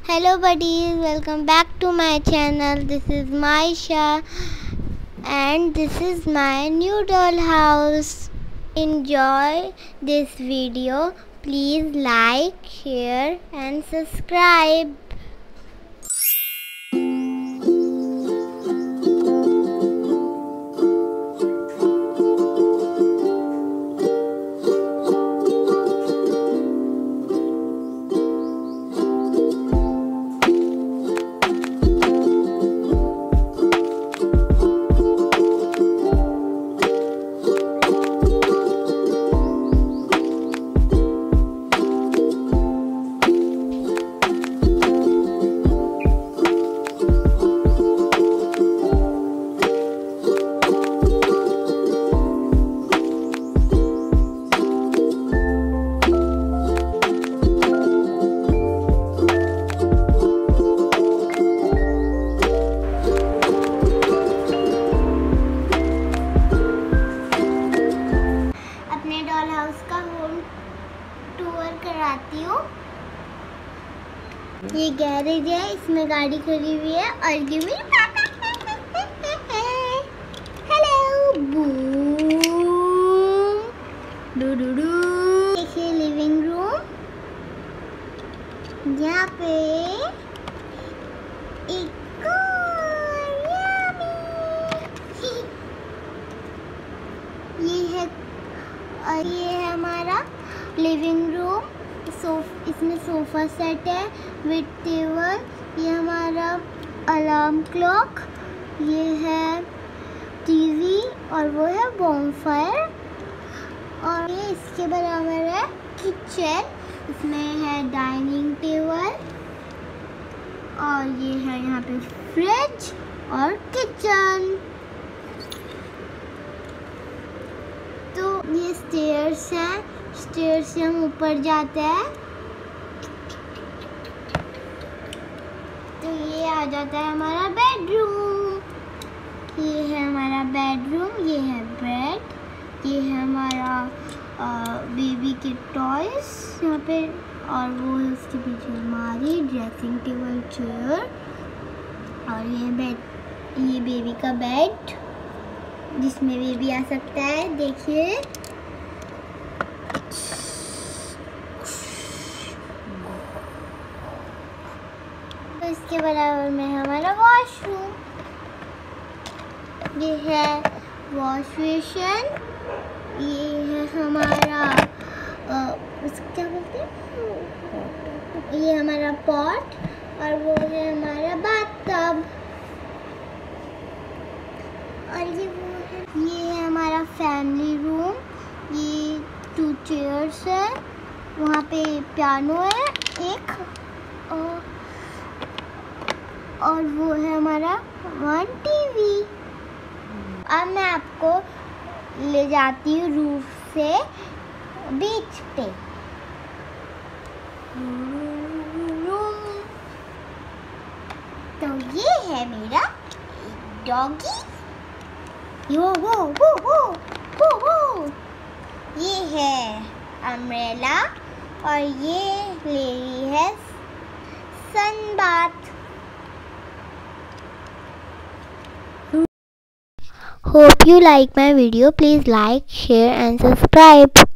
Hello buddies, welcome back to my channel. This is Maisha and this is my new doll house. Enjoy this video. Please like, share and subscribe. Doll house का home tour कराती हूँ। ये garage है, इसमें गाड़ी खड़ी हुई है और ये मेरे पापा हेलो बूम डू डू डू। देखिए लिविंग रूम, यहाँ पे एक ये है और ये है हमारा लिविंग रूम। इसमें सोफ़ा सेट है विद टेबल। ये हमारा अलार्म क्लॉक, ये है टीवी और वो है बॉनफायर। और ये इसके बराबर है किचन, इसमें है डाइनिंग टेबल और ये है यहाँ पे फ्रिज और किचन। तो ये स्टेयर्स हैं, स्टेयर्स से हम ऊपर जाते हैं तो ये आ जाता है हमारा बेडरूम। ये है हमारा बेडरूम, ये है बेड, ये है हमारा बेबी के टॉयज यहाँ पे और वो है उसके पीछे हमारी ड्रेसिंग टेबल, चेयर और ये बेड, ये बेबी का बेड जिसमें बेबी आ सकता है। देखिए तो इसके बराबर में हमारा वॉशरूम, ये है वॉश बेसिन, ये है हमारा उसको क्या बोलते हैं, ये हमारा पॉट और वो है हमारा बाथटब और ये है हमारा फैमिली रूम। ये 2 चेयर्स है, वहाँ पे पियानो है एक और वो है हमारा 1 टीवी। अब मैं आपको ले जाती हूँ रूफ से बीच पे। तो ये है मेरा डॉगी, यो वो वो वो वो वो। ये है अम्ब्रेला और ये ले रही है sunbath. Hope you like my video. Please like, share and subscribe.